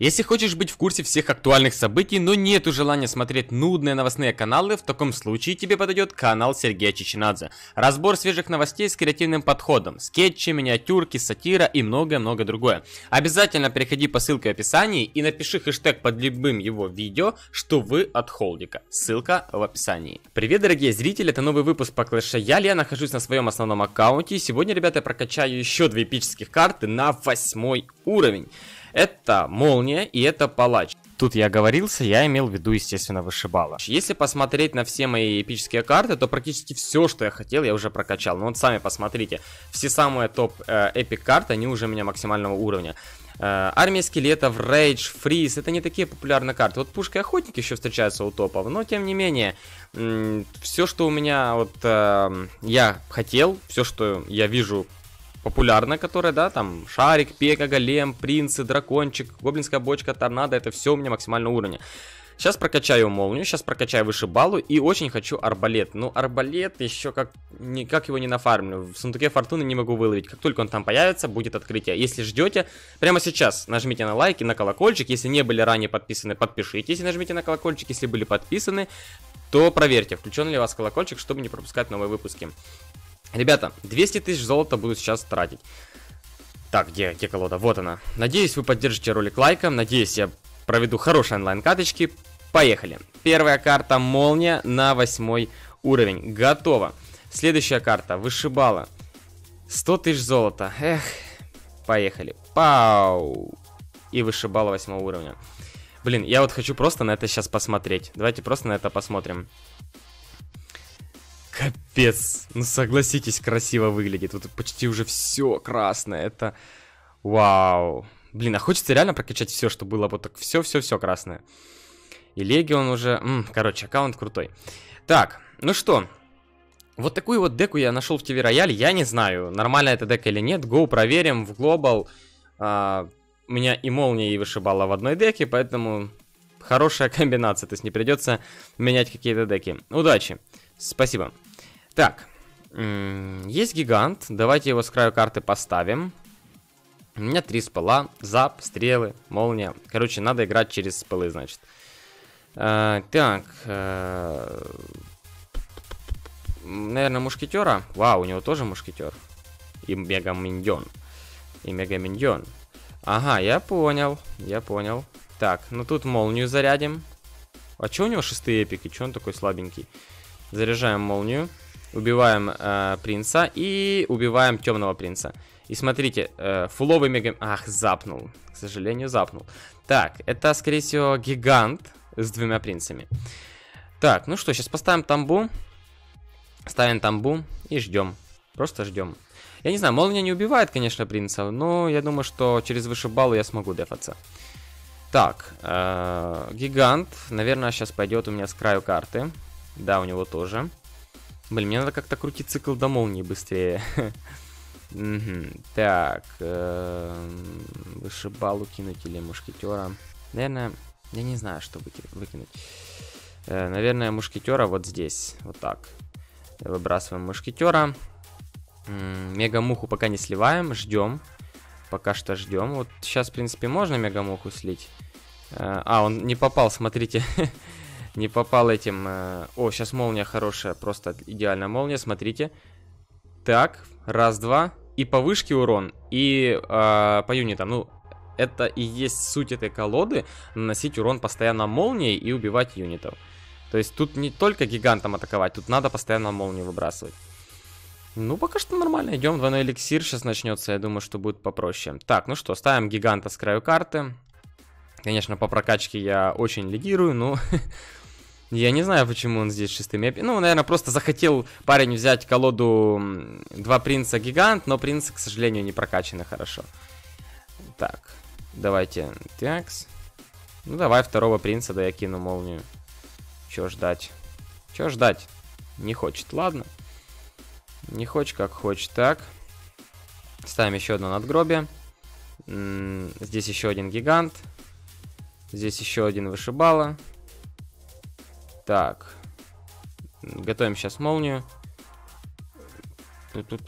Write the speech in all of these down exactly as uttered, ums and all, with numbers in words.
Если хочешь быть в курсе всех актуальных событий, но нету желания смотреть нудные новостные каналы, в таком случае тебе подойдет канал Сергея Чеченадзе. Разбор свежих новостей с креативным подходом, скетчи, миниатюрки, сатира и многое-многое другое. Обязательно переходи по ссылке в описании и напиши хэштег под любым его видео, что вы от Холдика. Ссылка в описании. Привет, дорогие зрители, это новый выпуск по Clash Royale. Я нахожусь на своем основном аккаунте. И сегодня, ребята, я прокачаю еще две эпических карты на восьмой уровень. Это Молния и это Палач. Тут я оговорился, я имел в виду, естественно, Вышибала. Если посмотреть на все мои эпические карты, то практически все, что я хотел, я уже прокачал. Ну вот сами посмотрите, все самые топ э, эпик карты, они уже у меня максимального уровня. Э, армия скелетов, Рейдж, Фриз, это не такие популярные карты. Вот Пушка и Охотник еще встречаются у топов, но тем не менее, все, что у меня вот э, я хотел, все, что я вижу популярная, которая, да, там, Шарик, Пека, Голем, Принцы, Дракончик, Гоблинская бочка, Торнадо, это все у меня максимального уровня. Сейчас прокачаю Молнию, сейчас прокачаю Вышибалу и очень хочу Арбалет. Ну, Арбалет еще как, никак его не нафармлю, в сундуке Фортуны не могу выловить. Как только он там появится, будет открытие. Если ждете, прямо сейчас нажмите на лайк и на колокольчик. Если не были ранее подписаны, подпишитесь и нажмите на колокольчик. Если были подписаны, то проверьте, включен ли у вас колокольчик, чтобы не пропускать новые выпуски. Ребята, двести тысяч золота буду сейчас тратить. Так, где, где колода? Вот она. Надеюсь, вы поддержите ролик лайком. Надеюсь, я проведу хорошие онлайн-каточки. Поехали. Первая карта Молния на восьмой уровень. Готово. Следующая карта Вышибала. сто тысяч золота. Эх, поехали. Пау. И Вышибала восьмого уровня. Блин, я вот хочу просто на это сейчас посмотреть. Давайте просто на это посмотрим. Капец, ну согласитесь, красиво выглядит. Вот почти уже все красное. Это вау. Блин, а хочется реально прокачать все, что было вот так. Все-все-все красное. И Легион уже... М, короче, аккаунт крутой. Так, ну что. Вот такую вот деку я нашел в ТВ Рояль. Я не знаю, нормальная эта дека или нет. Гоу, проверим. В Глобал а, у меня и Молния, и Вышибала в одной деке. Поэтому хорошая комбинация. То есть не придется менять какие-то деки. Удачи. Спасибо. Так, есть гигант. Давайте его с краю карты поставим. У меня три спала, зап, стрелы, молния. Короче, надо играть через спылы, значит. А, так. А, наверное, мушкетера. Вау, у него тоже мушкетер. И мега-миньон. И мега-миньон. Ага, я понял. Я понял. Так, ну тут молнию зарядим. А чё у него шестые эпики? Чё он такой слабенький? Заряжаем молнию, убиваем э, принца и убиваем темного принца. И смотрите, э, фуловый мега... Ах, запнул. К сожалению, запнул. Так, это, скорее всего, гигант с двумя принцами. Так, ну что, сейчас поставим тамбу. Ставим тамбу и ждем. Просто ждем. Я не знаю, молния не убивает, конечно, принца, но я думаю, что через Вышибалу я смогу дефаться. Так, э, гигант, наверное, сейчас пойдет у меня с краю карты. Да, у него тоже. Блин, мне надо как-то крутить цикл до молнии быстрее. Так. Вышибалу кинуть или мушкетера. Наверное, я не знаю, что выкинуть. Наверное, мушкетера вот здесь. Вот так. Выбрасываем мушкетера. Мегамуху пока не сливаем. Ждем. Пока что ждем. Вот сейчас, в принципе, можно мегамуху слить. А, он не попал, смотрите. Не попал этим... Э... О, сейчас молния хорошая. Просто идеальная молния. Смотрите. Так. Раз, два. И по вышке урон. И э, по юнитам. Ну, это и есть суть этой колоды. Наносить урон постоянно молнией и убивать юнитов. То есть тут не только гигантом атаковать. Тут надо постоянно молнию выбрасывать. Ну, пока что нормально. Идем. Двойной эликсир сейчас начнется. Я думаю, что будет попроще. Так, ну что. Ставим гиганта с краю карты. Конечно, по прокачке я очень лидирую, но... Я не знаю, почему он здесь шестым. Ну, наверное, просто захотел парень взять колоду два принца гигант, но принцы, к сожалению, не прокачаны хорошо. Так, давайте. Такс. Ну, давай второго принца, да я кину молнию. Чё ждать? Чё ждать? Не хочет, ладно. Не хочет, как хочет. Так. Ставим еще одно надгробие. Здесь еще один гигант. Здесь еще один Вышибала. Так. Готовим сейчас молнию.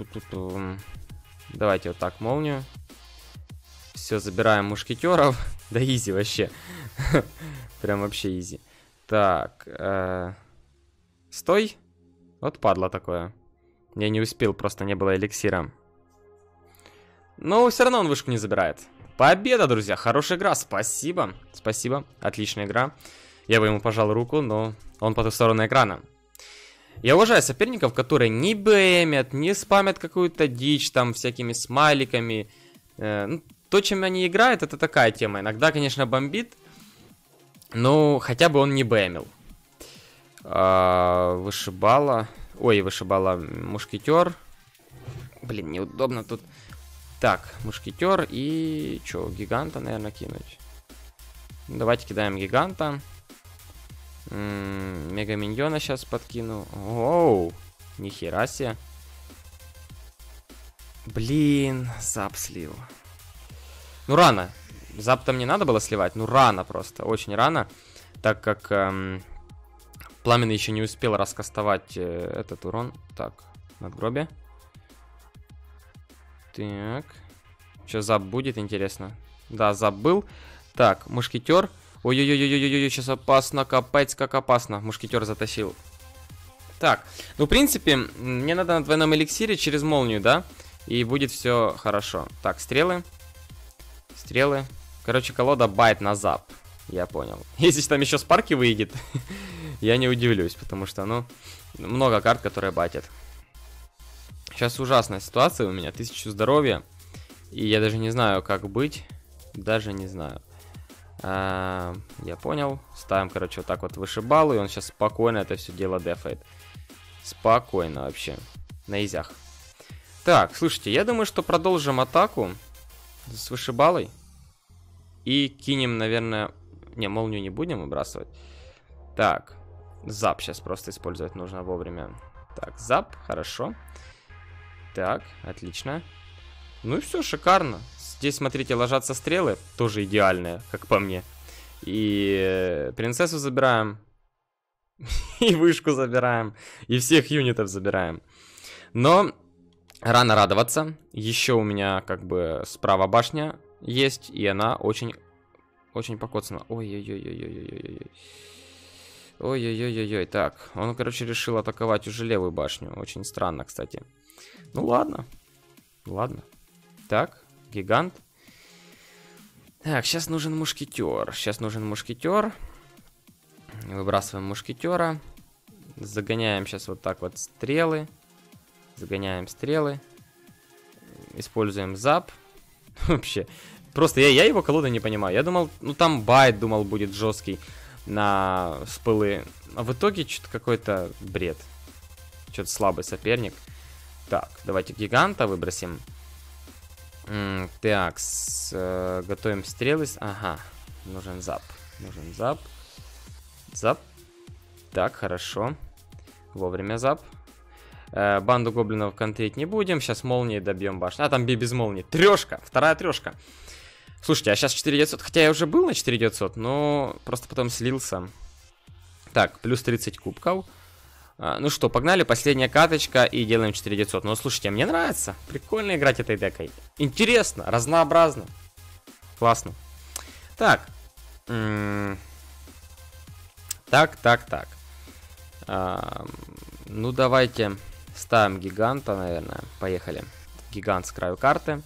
Ту-ту-ту-ту-ту. Давайте вот так молнию. Все, забираем мушкетеров. Да изи вообще. Прям вообще изи. Так. Э... Стой. Вот падла такое. Я не успел, просто не было эликсира. Но все равно он вышку не забирает. Победа, друзья. Хорошая игра. Спасибо. Спасибо. Отличная игра. Я бы ему пожал руку, но он по ту сторону экрана. Я уважаю соперников, которые не бэмят, не спамят какую-то дичь там всякими смайликами. Э, ну, то, чем они играют, это такая тема. Иногда, конечно, бомбит. Но хотя бы он не бэмил. А, вышибала. Ой, вышибала мушкетер. Блин, неудобно тут. Так, мушкетер и... Че, гиганта, наверное, кинуть. Давайте кидаем гиганта. М-м, мега миньона сейчас подкину. Оу, нихера себе. Блин, зап слил. Ну, рано. Зап там не надо было сливать. Ну, рано просто, очень рано. Так как эм, Пламенный еще не успел раскастовать э, этот урон. Так, надгробие. Так. Что, зап будет, интересно? Да, зап был. Так, мушкетер. Ой-ой-ой-ой-ой-ой, сейчас опасно, капец, как опасно. Мушкетер затащил. Так, ну, в принципе, мне надо на двойном эликсире через молнию, да? И будет все хорошо. Так, стрелы. Стрелы. Короче, колода байт на зап. Я понял. Если там еще спарки выйдет, я не удивлюсь, потому что, ну, много карт, которые батят. Сейчас ужасная ситуация у меня. Тысячу здоровья. И я даже не знаю, как быть. Даже не знаю. А, я понял. Ставим, короче, вот так вот вышибалу. И он сейчас спокойно это все дело дефает. Спокойно вообще. На изях. Так, слушайте, я думаю, что продолжим атаку с вышибалой. И кинем, наверное... Не, молнию не будем выбрасывать. Так. Зап сейчас просто использовать нужно вовремя. Так, зап, хорошо. Так, отлично. Ну и все, шикарно. Здесь, смотрите, ложатся стрелы. Тоже идеальные, как по мне. И принцессу забираем. И вышку забираем. И всех юнитов забираем. Но рано радоваться. Еще у меня как бы справа башня есть. И она очень, очень покоцана. Ой-ой-ой-ой-ой-ой-ой. Ой-ой-ой-ой-ой. Так, он, короче, решил атаковать уже левую башню. Очень странно, кстати. Ну ладно. Ладно. Так, гигант. Так, сейчас нужен мушкетер. Сейчас нужен мушкетер. Выбрасываем мушкетера. Загоняем сейчас вот так вот стрелы. Загоняем стрелы. Используем зап. Вообще. Просто я, я его колоду не понимаю. Я думал, ну там байт, думал, будет жесткий на спылы. А в итоге что-то какой-то бред. Что-то слабый соперник. Так, давайте гиганта выбросим. М, так, с, э, готовим стрелы. Ага, нужен зап. Нужен зап. Зап. Так, хорошо. Вовремя зап. Э, банду гоблинов контрить не будем. Сейчас молнией добьем башню. А, там би без молнии. Трешка. Вторая трешка. Слушайте, а сейчас четыре девятьсот. Хотя я уже был на четыре девятьсот, но просто потом слился. Так, плюс тридцать кубков. А, ну что, погнали. Последняя каточка и делаем четыре девятьсот. Ну, слушайте, мне нравится. Прикольно играть этой декой. Интересно, разнообразно. Классно. Так. М-м- так, так, так. А, ну, давайте ставим гиганта, наверное. Поехали. Гигант с краю карты.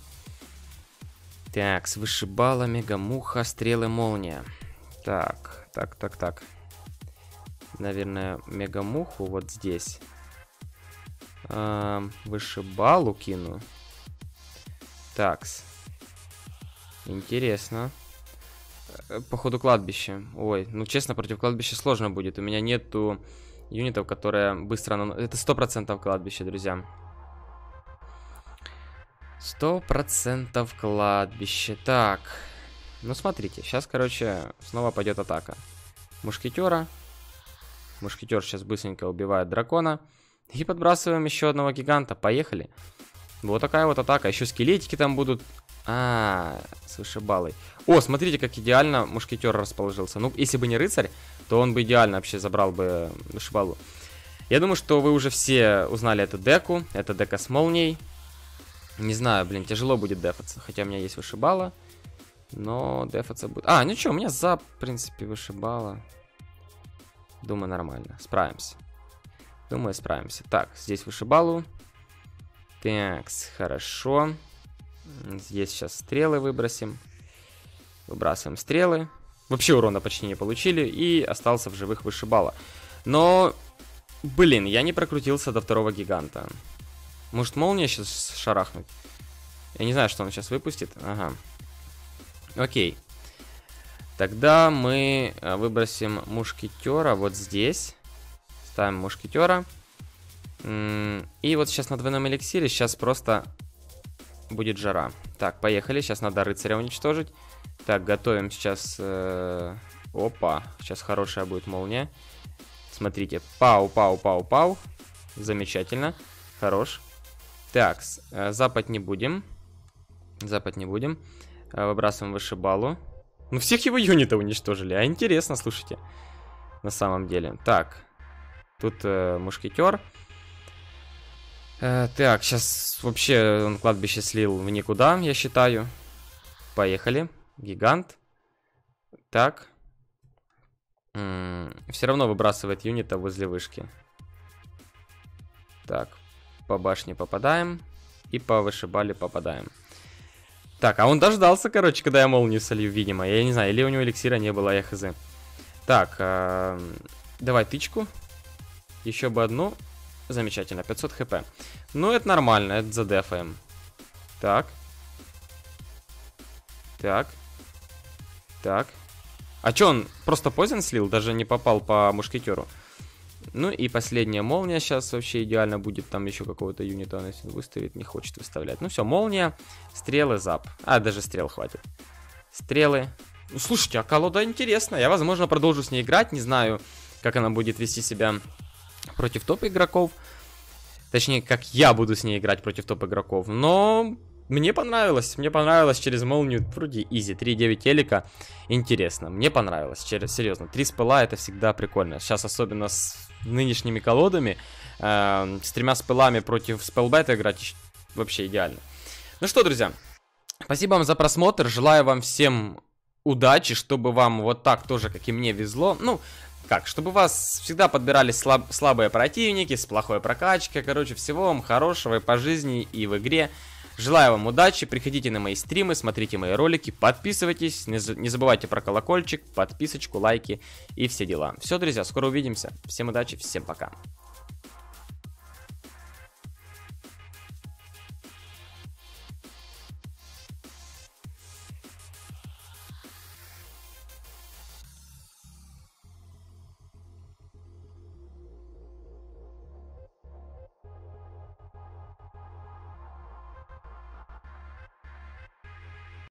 Так, с вышибала, мегамуха, стрелы, молния. Так, так, так, так. Наверное, мегамуху вот здесь. А, вышибалу кину. Такс. Интересно. Походу кладбище. Ой, ну честно, против кладбища сложно будет. У меня нету юнитов, которые быстро... Нан... Это сто процентов кладбище, друзья. Сто процентов кладбище. Так. Ну, смотрите. Сейчас, короче, снова пойдет атака. Мушкетера. Мушкетер сейчас быстренько убивает дракона. И подбрасываем еще одного гиганта. Поехали. Вот такая вот атака. Еще скелетики там будут. А, с вышибалой. О, смотрите, как идеально мушкетер расположился. Ну, если бы не рыцарь, то он бы идеально вообще забрал бы вышибалу. Я думаю, что вы уже все узнали эту деку. Это дека с молнией. Не знаю, блин, тяжело будет дефаться. Хотя у меня есть вышибала. Но дефаться будет. А, ничего, у меня за, в принципе, вышибало. Думаю, нормально. Справимся. Думаю, справимся. Так, здесь вышибалу. Так, хорошо. Здесь сейчас стрелы выбросим. Выбрасываем стрелы. Вообще урона почти не получили. И остался в живых вышибала. Но, блин, я не прокрутился до второго гиганта. Может, молния сейчас шарахнуть? Я не знаю, что он сейчас выпустит. Ага. Окей. Тогда мы выбросим мушкетера вот здесь. Ставим мушкетера. И вот сейчас на двойном эликсире сейчас просто будет жара. Так, поехали. Сейчас надо рыцаря уничтожить. Так, готовим сейчас... Э... Опа. Сейчас хорошая будет молния. Смотрите. Пау, пау, пау, пау. Замечательно. Хорош. Так, э, запад не будем. Запад не будем. Э, выбрасываем вышибалу. Ну, всех его юнитов уничтожили. А интересно, слушайте. На самом деле. Так. Тут э, мушкетер. Э, так, сейчас вообще он кладбище слил в никуда, я считаю. Поехали. Гигант. Так. М-м, все равно выбрасывает юнита возле вышки. Так. По башне попадаем. И по вышибале попадаем. Так, а он дождался, короче, когда я молнию солью, видимо. Я не знаю, или у него эликсира не было, я хз. Так, э, давай тычку. Еще бы одну. Замечательно, пятьсот хп. Ну, это нормально, это задефаем. Так. Так. Так. А чё, он просто позен слил? Даже не попал по мушкетеру. Ну и последняя молния сейчас вообще идеально будет. Там еще какого-то юнита он если выставит, не хочет выставлять. Ну все, молния, стрелы, зап. А, даже стрел хватит. Стрелы. Ну, слушайте, а колода интересная. Я, возможно, продолжу с ней играть. Не знаю, как она будет вести себя против топ-игроков. Точнее, как я буду с ней играть против топ-игроков. Но мне понравилось. Мне понравилось через молнию. Вроде изи. три девять элика. Интересно. Мне понравилось. Через, серьезно. три спыла это всегда прикольно. Сейчас особенно с нынешними колодами. Э, с тремя спылами против спелбета играть вообще идеально. Ну что, друзья. Спасибо вам за просмотр. Желаю вам всем удачи. Чтобы вам вот так тоже, как и мне, везло. Ну... Как, чтобы у вас всегда подбирались слаб слабые противники с плохой прокачкой. Короче, всего вам хорошего и по жизни, и в игре. Желаю вам удачи, приходите на мои стримы, смотрите мои ролики, подписывайтесь. Не, не забывайте про колокольчик, подписочку, лайки и все дела. Все, друзья, скоро увидимся. Всем удачи, всем пока.